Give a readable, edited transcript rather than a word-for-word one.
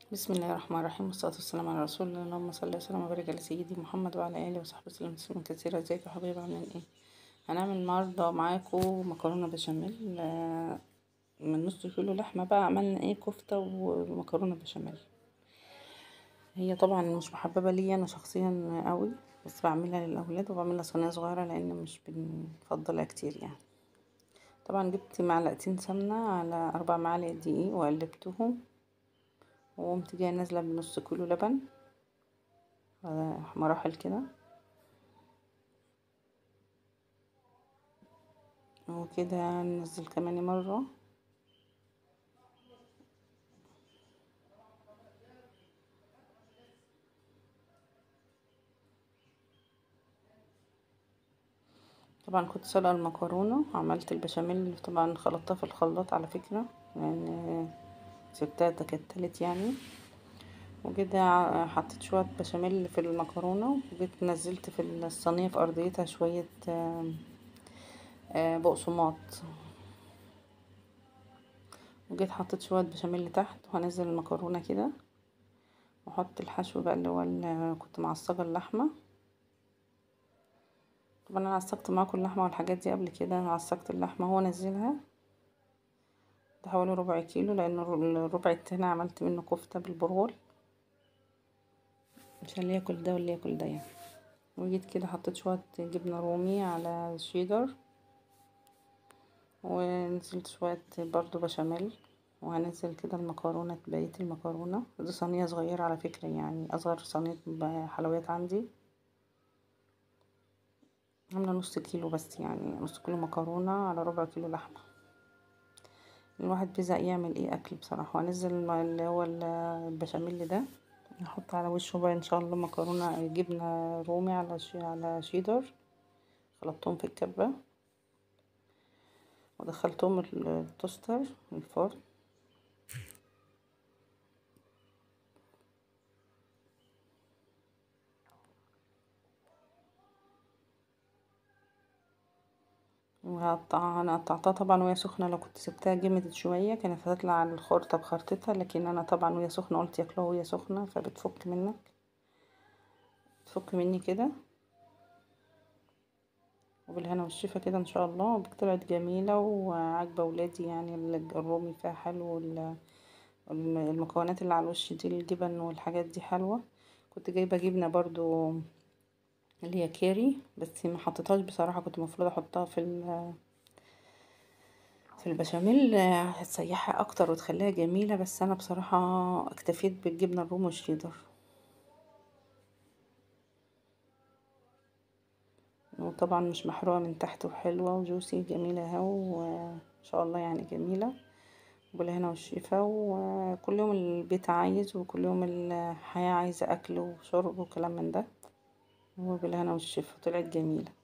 بسم الله الرحمن الرحيم، والصلاة والسلام على رسول الله. اللهم صل وسلم وبارك على سيدي محمد وعلى آله وصحبه وسلم تسليما كثيرا. ازيكم يا حبايبي، عاملين ايه؟ هنعمل النهارده معاكم مكرونة بشاميل. من نص كيلو لحمة بقى عملنا ايه، كفتة ومكرونة بشاميل. هي طبعا مش محببة ليا انا شخصيا قوي، بس بعملها للاولاد وبعملها صينية صغيرة لان مش بنفضلها كتير يعني. طبعا جبت معلقتين سمنة على 4 معالق دقيق وقلبتهم، وقمت جايه نازلة بنص كيلو لبن على مراحل كده، وكده ننزل كمان مرة. طبعا كنت سلقة المكرونة، عملت البشاميل طبعا خلطتها في الخلاط على فكرة، يعني سبتها تكتلت يعني. وكده حطيت شوية بشاميل في المكرونة، وجيت نزلت في الصينية في أرضيتها شوية بقسماط، وجيت حطيت شوية بشاميل تحت، وهنزل المكرونة كده، واحط الحشو بقى اللي هو كنت معصجة اللحمة. طبعا انا عصقت معاكم اللحمة والحاجات دي قبل كده، عصقت اللحمة هو نزلها. ده حوالي ربع كيلو، لان الربع التاني عملت منه كفتة بالبرغل، مش اللي ياكل ده واللي ياكل ده يعني. وجيت كده حطيت شوية جبنة رومي على شيدر، ونزلت شوية برضو بشاميل، وهنزل كده المكرونة بقية المكرونة. دي صينية صغيرة على فكرة، يعني اصغر صينية حلويات عندي، عاملة نص كيلو بس، يعني نص كيلو مكرونة على ربع كيلو لحمة. الواحد بيزهق يعمل ايه اكل بصراحة. وانزل اللي هو البشاميل ده، نحط على وشه بقى ان شاء الله مكرونة جبنة رومي على شيدر، خلطتهم في الكبة ودخلتهم التوستر الفرن. انا قطعتها طبعا وهي سخنة، لو كنت سبتها جمدت شوية كانت هتطلع على الخرطة بخرطتها، لكن انا طبعا وهي سخنة قلت ياكلوها وهي سخنة فبتفك منك، تفك مني كده. وبالهنا والشفا كده ان شاء الله. طلعت جميلة وعاجبة ولادي، يعني الرومي فيها حلو، المكونات اللي على الوش دي الجبن والحاجات دي حلوة. كنت جايبة جبنة برضو اللي هي كيري، بس ما حطيتهاش بصراحة، كنت المفروض احطها في البشاميل، هتسيحها اكتر وتخليها جميلة، بس انا بصراحة اكتفيت بالجبنة الرومي والشيدر. وطبعا مش محروقة من تحت، وحلوة وجوسي جميلة اهو، وان شاء الله يعني جميلة. بالهنا والشفا. وكل يوم البيت عايز، وكل يوم الحياة عايزة اكل وشرب وكلام من ده. وبالهنا والشفا طلعت جميلة.